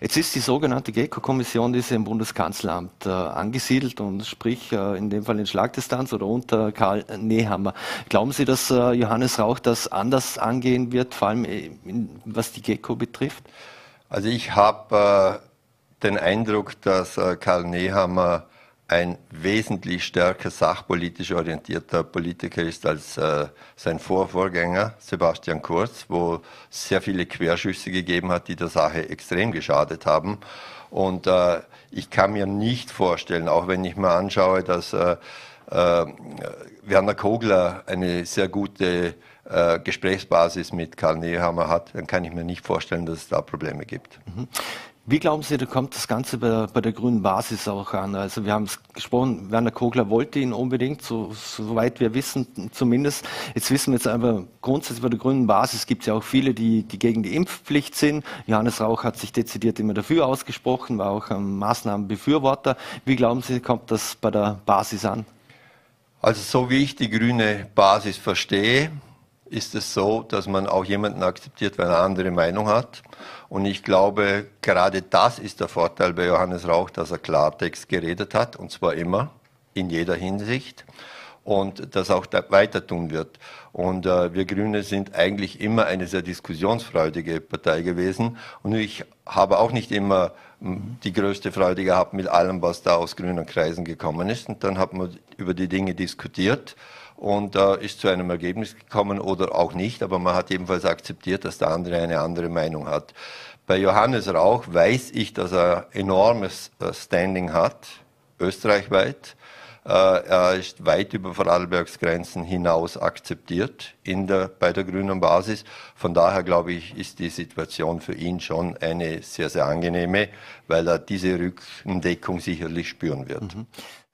Jetzt ist die sogenannte GECO-Kommission, die ist ja im Bundeskanzleramt angesiedelt und sprich in dem Fall in Schlagdistanz oder unter Karl Nehammer. Glauben Sie, dass Johannes Rauch das anders angehen wird, vor allem was die GECO betrifft? Also ich habe den Eindruck, dass Karl Nehammer ein wesentlich stärker sachpolitisch orientierter Politiker ist als sein Vorgänger Sebastian Kurz, wo sehr viele Querschüsse gegeben hat, die der Sache extrem geschadet haben. Und ich kann mir nicht vorstellen, auch wenn ich mir anschaue, dass Werner Kogler eine sehr gute Gesprächsbasis mit Karl Nehammer hat, dann kann ich mir nicht vorstellen, dass es da Probleme gibt. Mhm. Wie glauben Sie, da kommt das Ganze bei der grünen Basis auch an? Also wir haben es gesprochen, Werner Kogler wollte ihn unbedingt, soweit wir wissen zumindest. Jetzt wissen wir jetzt aber grundsätzlich bei der grünen Basis gibt es ja auch viele, die gegen die Impfpflicht sind. Johannes Rauch hat sich dezidiert immer dafür ausgesprochen, war auch ein Maßnahmenbefürworter. Wie glauben Sie, kommt das bei der Basis an? Also so wie ich die grüne Basis verstehe, ist es so, dass man auch jemanden akzeptiert, wenn er eine andere Meinung hat. Und ich glaube, gerade das ist der Vorteil bei Johannes Rauch, dass er Klartext geredet hat, und zwar immer, in jeder Hinsicht, und das auch weiter tun wird. Und wir Grüne sind eigentlich immer eine sehr diskussionsfreudige Partei gewesen. Und ich habe auch nicht immer die größte Freude gehabt mit allem, was da aus grünen Kreisen gekommen ist. Und dann hat man über die Dinge diskutiert und ist zu einem Ergebnis gekommen oder auch nicht, aber man hat jedenfalls akzeptiert, dass der andere eine andere Meinung hat. Bei Johannes Rauch weiß ich, dass er enormes Standing hat, österreichweit. Er ist weit über Vorarlbergs Grenzen hinaus akzeptiert bei der grünen Basis. Von daher, glaube ich, ist die Situation für ihn schon eine sehr, sehr angenehme, weil er diese Rückendeckung sicherlich spüren wird. Mhm.